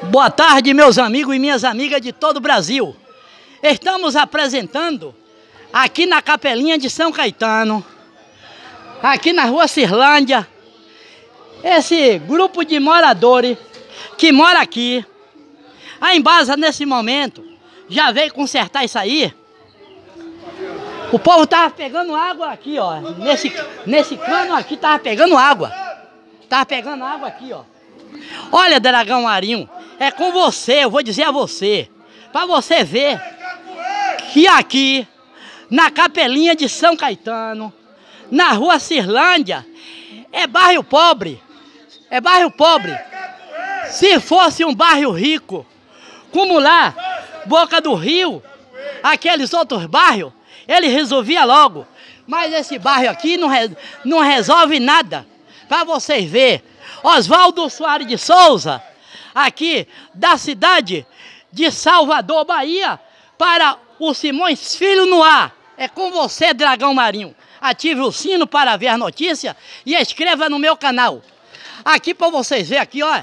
Boa tarde, meus amigos e minhas amigas de todo o Brasil. Estamos apresentando aqui na Capelinha de São Caetano, aqui na Rua Cirlândia, esse grupo de moradores que mora aqui. A Embasa, nesse momento, já veio consertar isso aí. O povo tava pegando água aqui, ó. Nesse cano aqui tava pegando água. Tava pegando água aqui, ó. Olha, Dragão Marinho, é com você, eu vou dizer a você, para você ver que aqui, na Capelinha de São Caetano, na Rua Cirlândia, é bairro pobre. É bairro pobre. Se fosse um bairro rico, como lá, Boca do Rio, aqueles outros bairros, ele resolvia logo. Mas esse bairro aqui não resolve nada. Para vocês verem, Oswaldo Soares de Souza, aqui da cidade de Salvador, Bahia, para o Simões Filho no ar. É com você, Dragão Marinho. Ative o sino para ver as notícias e inscreva no meu canal. Aqui para vocês verem, aqui, ó.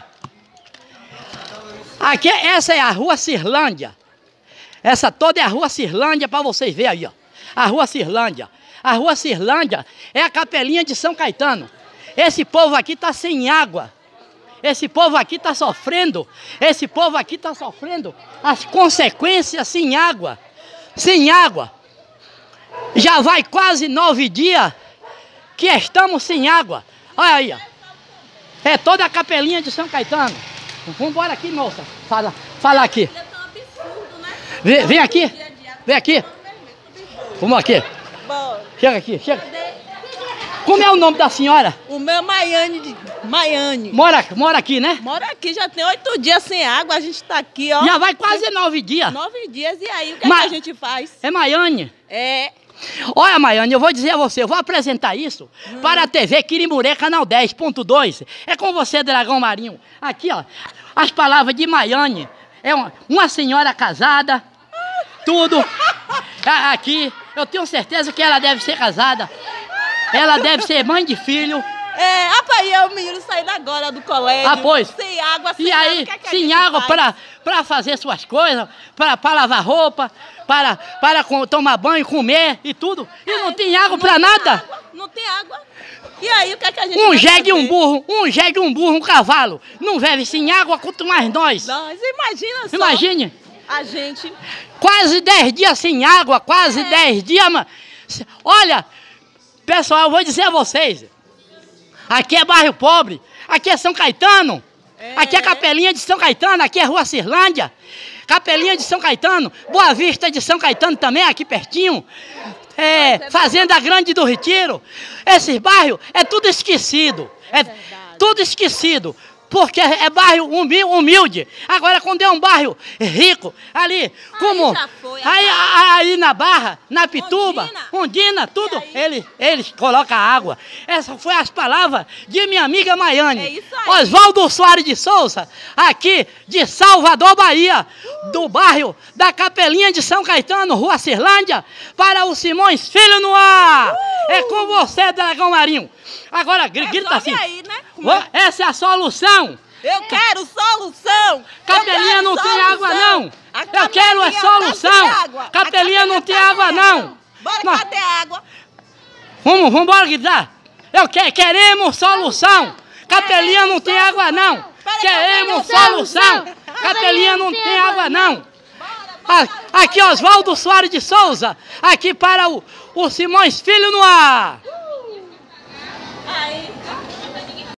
Aqui, essa é a Rua Cirlândia. Essa toda é a Rua Cirlândia, para vocês verem aí, ó. A Rua Cirlândia. A Rua Cirlândia é a Capelinha de São Caetano. Esse povo aqui está sem água. Esse povo aqui está sofrendo. Esse povo aqui está sofrendo as consequências sem água. Sem água. Já vai quase 9 dias que estamos sem água. Olha aí, ó. É toda a Capelinha de São Caetano. Vamos embora aqui, moça. Fala aqui. Vem aqui. Vem aqui. Vamos aqui. Chega aqui, chega. Como é o nome da senhora? O meu é Maiane. Mora aqui, né? Mora aqui, já tem 8 dias sem água, a gente tá aqui, ó. Já vai quase 9 dias. 9 dias, e aí, o que, é que a gente faz? É Maiane? É. Olha, Maiane, eu vou dizer a você, eu vou apresentar isso para a TV Quirimurê, canal 10.2. É com você, Dragão Marinho. Aqui, ó, as palavras de Maiane. É uma senhora casada, tudo. Aqui, eu tenho certeza que ela deve ser casada. Ela deve ser mãe de filho. É, rapaz, o menino saindo agora do colégio. Ah, pois. Sem água, sem E aí, água, que sem água para fazer suas coisas, para lavar roupa, para tomar banho, comer e tudo. E não tem água para nada. Água, não tem água. E aí, o que é que a gente Um jegue um burro, um cavalo. Não vive sem água, quanto mais nós. Nós, imagina só. Imagine. A gente. Quase 10 dias sem água, quase 10 dias. Olha, pessoal, eu vou dizer a vocês. Aqui é bairro pobre, aqui é São Caetano, aqui é Capelinha de São Caetano, aqui é Rua Cirlândia, Capelinha de São Caetano, Boa Vista de São Caetano também, aqui pertinho, Fazenda Grande do Retiro. Esses bairros é tudo esquecido, tudo esquecido. Porque é bairro humilde. Agora, quando é um bairro rico, ali, como aí na Barra, na Pituba, Ondina, tudo, eles colocam água. Essas foram as palavras de minha amiga Maiane. É isso aí. Oswaldo Soares de Souza, aqui de Salvador, Bahia, do bairro da Capelinha de São Caetano, Rua Cirlândia, para o Simões Filho no ar. É com você, Dragão Marinho. Agora, grita assim. Aí, né? Essa é a solução. Eu quero solução. Capelinha não tem água, não. Eu quero a solução. Capelinha não tem água, não. Bora ter água. Vamos embora gritar. Queremos solução. Capelinha não tem água, não. Queremos solução. Capelinha não tem água, não. Aqui, Oswaldo Soares de Souza. Aqui para o Simões Filho no ar. Aí.